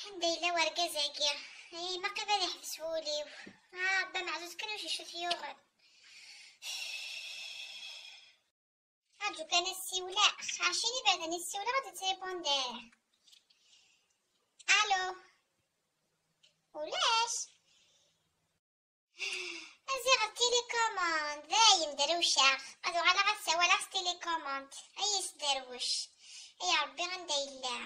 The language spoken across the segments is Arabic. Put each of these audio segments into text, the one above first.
دايله ورقه زاكيه. اي ما قبل يحبسولي. با معزوز كانوا شي ثيوغ. هاجو كان السيوله عشيني بعد السيوله غادي تريبوندي. الو ولاش ازيغ التيليكوموند دايم دروشه ادو على غتسوى لاخ تيليكوموند اي سدروش. يا ربي غندايلا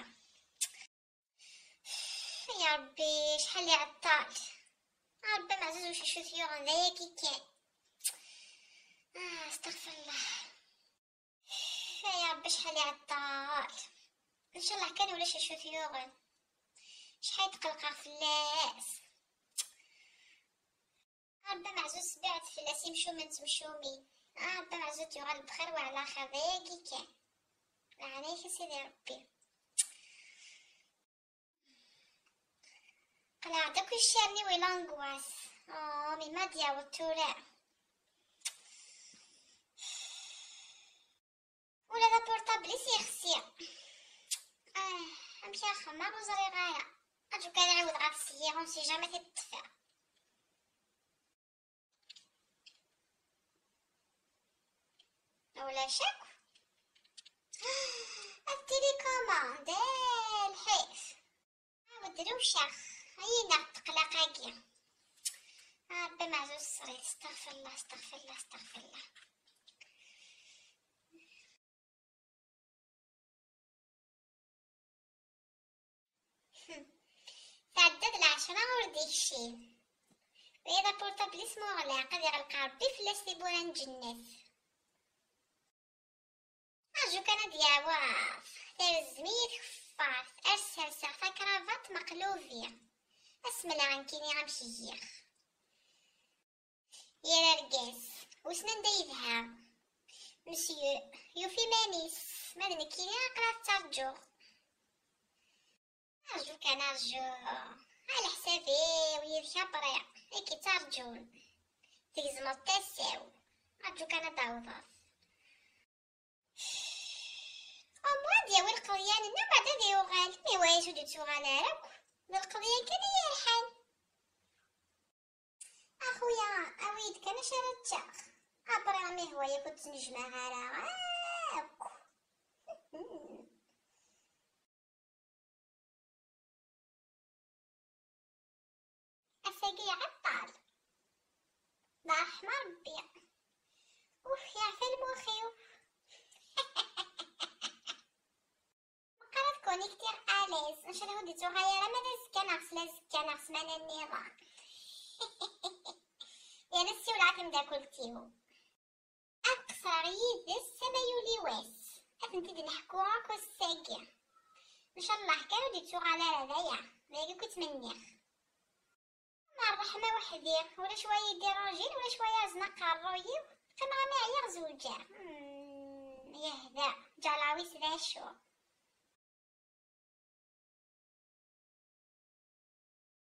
يا ربي شحال لي عطال. ربي معزوز واش شو ثيوغ غندايا كي كان. استغفر الله. يا ربي شحال لي عطال. ان شاء الله كان ولا شي شو ثيوغ شحال تقلقا فلاس. ربي معزوز سبعت فلاس يمشو من تمشومين. ربي معزوز يغال بخير وعلى خير دايا كي كان. عليك يا سيدي ربي. قلع داك الشارني ويلانغواس. مي ما دياوتورا ولا دا بورطابلي سيخسي. امشي اخمر وزري غاية اجو كنعاود غا السيارة ونسي جامي تطفى. ولا شاكو التيليكوموند الحيف. ودروشة هينا تقلقاكي. ربي معزوز صريت. استغفر الله استغفر الله استغفر الله. تعدد العشرة ورديكشي وإذا بورطابلي سمو غلاق غادي يغلق ربي فلاس لي بورا نجنس. أجو كان دياواف دار الزميت خفاف أرسل ساعة كرافات مقلوفية اسملا غنكيني غمشيخ يا رقاس وسنان دايدها مسيو يوفي مانيس مادن كيني غقرا ترجو. أرجو كان أرجو على حسابي ويذكا بريق هيكي ترجون تيزمو تاساو. أرجو كان داوضاف أموا دياوي القضيان إنا بعدا ديوغال مي وايش ودو توغال راكو ذا القضيان كان يرحل. أخويا أويد كان شرتشاخ أبرا غمي هوايا كنت نجمعها راكو. أساقي عطال لا أحمر ربي. أوف يا فالمخيو. مقالة تكوني كتير أليز إن شاء الله وديتو غيرا ماذا زكا ناقص لا زكا ناقص مانا النظام. يا نسي ولعكم دا كلتيو أقصر يدس سما يولي واس أفنتي نحكو هاكو الساقي. إن شاء الله كانوا ديتو على رضايا ذاك كنت منيخ مع الرحمة وحدي ولا شوية يدير راجل ولا شوية زنق الرويو كان غامي عيا زوجة. يهدا جالاويس ذا شو